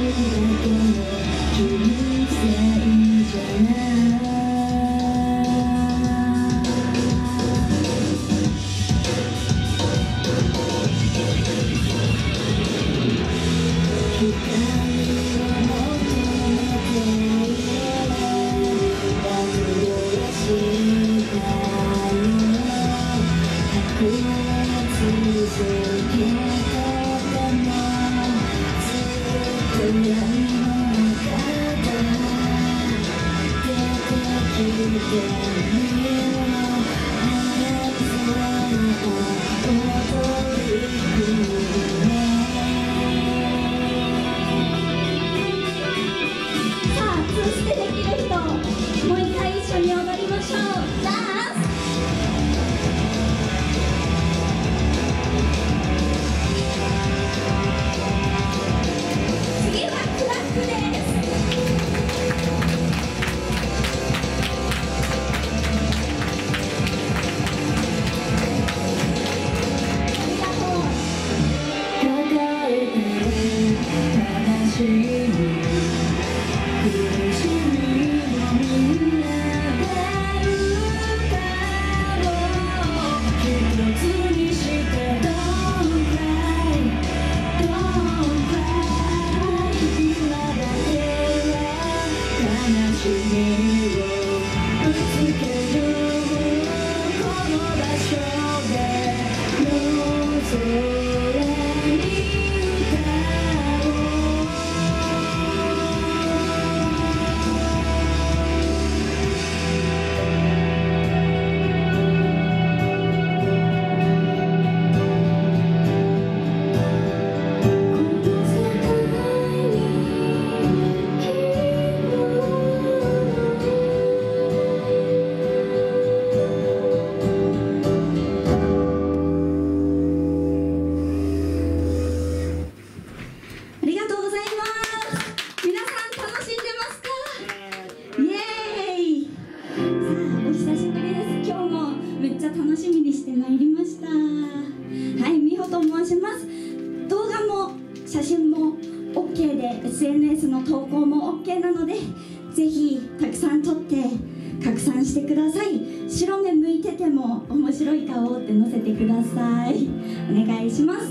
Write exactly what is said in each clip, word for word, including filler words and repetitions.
エスエヌエス の投稿も OK なので、ぜひたくさん撮って拡散してください。白目向いてても面白い顔って載せてください。お願いします。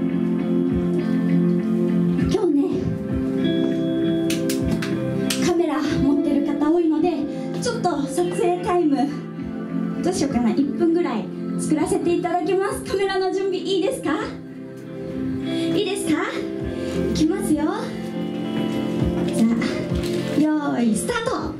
今日ね、カメラ持ってる方多いので、ちょっと撮影タイムどうしようかな、いっぷんぐらい作らせていただきます。カメラの準備いいですか？いいですか？いきますよ。じゃあよーいスタート。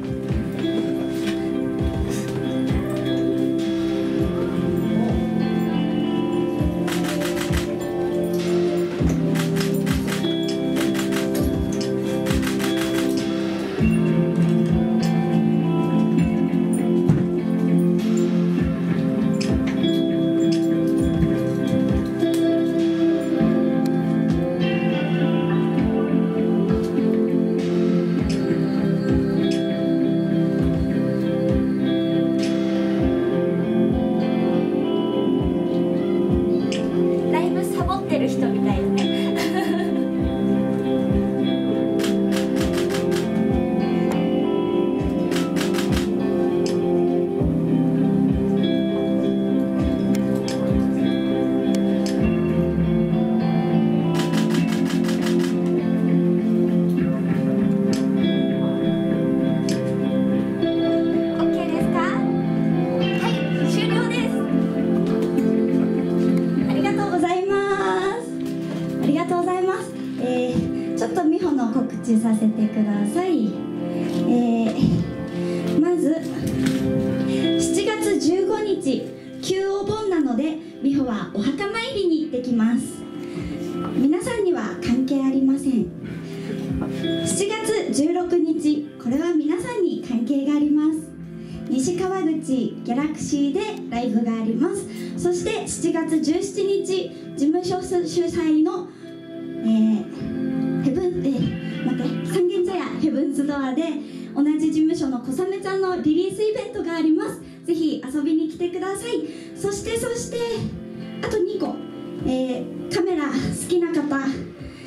させてください。えー、まずしちがつじゅうごにち旧お盆なので、美穂はお墓参りに行ってきます。皆さんには関係ありません。しちがつじゅうろくにち、これは皆さんに関係があります。西川口ギャラクシーでライブがあります。そしてしちがつじゅうしちにち、事務所主催の、えー、ヘブンえー待って三軒茶屋ヘブンズドアで同じ事務所の小雨ちゃんのリリースイベントがあります。ぜひ遊びに来てください。そしてそしてあとにこ、えー、カメラ好きな方、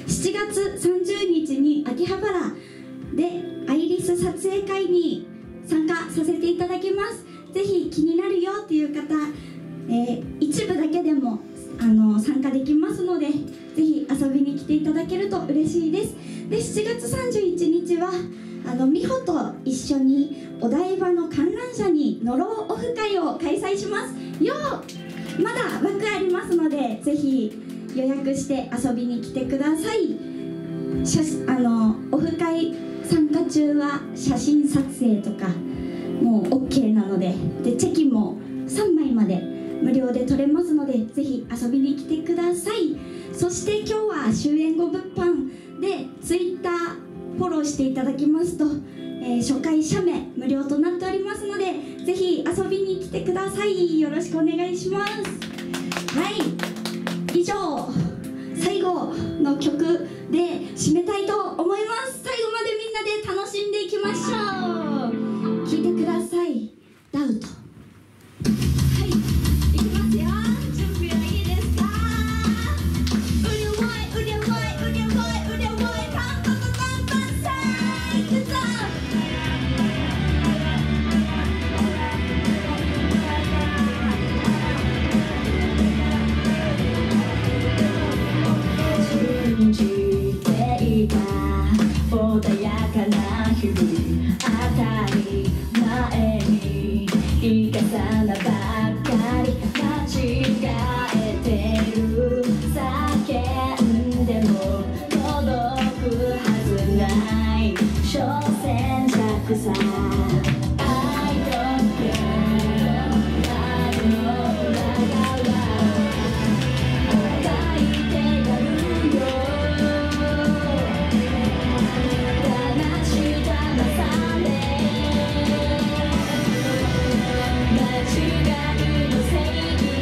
しちがつさんじゅうにちに秋葉原でアイリス撮影会に参加させていただきます。ぜひ気になるよっていう方、えー、一部だけでもあの参加できますので、ぜひ遊びに来ていただけると嬉しいです。でしちがつさんじゅういちにちはあの美穂と一緒にお台場の観覧車に乗ろうオフ会を開催しますよ。まだ枠ありますので、ぜひ予約して遊びに来てください。あのオフ会参加中は写真撮影とかもう OK なので、でチェキもさんまいまで無料で撮れますので、ぜひ遊びに来てください。そして今日は終演後物販で Twitter フォローしていただきますと、えー、初回写メ無料となっておりますので、ぜひ遊びに来てください。よろしくお願いします。はい、以上最後の曲で締めたいと思います。最後までみんなで楽しんでいきましょう。聴いてください。ダウト。はい、いきますよ。準備はいいですか？腕を腕を腕を腕を腕をパンパンパンパンさあいくぞ。信じていた穏やかな日々、当たり前にいかさなばっかり間違えてる。叫んでも届くはずない、所詮弱さ。I don't care、あの裏側抱いてやるよ。悲しさまさで間違いのせいに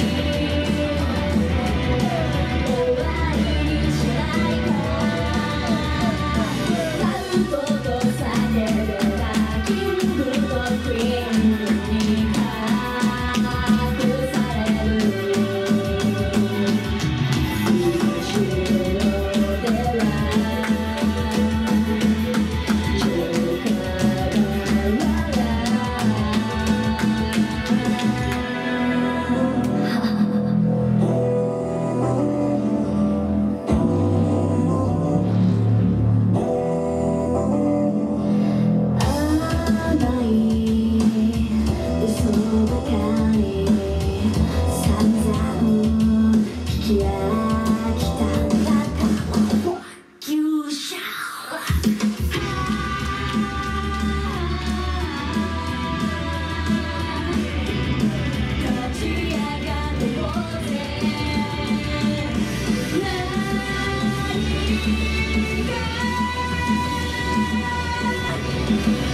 終わりにしないか。タウトと叫べばキングとクイーンに隠される。後ろではジョーカーが甘い嘘ばかり散々聞き飽きたんだか。Fuck you, shout。 立ち上がろうぜ。何が